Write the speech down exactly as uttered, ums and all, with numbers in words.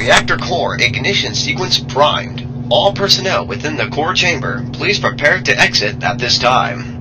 Reactor core ignition sequence primed. All personnel within the core chamber, please prepare to exit at this time.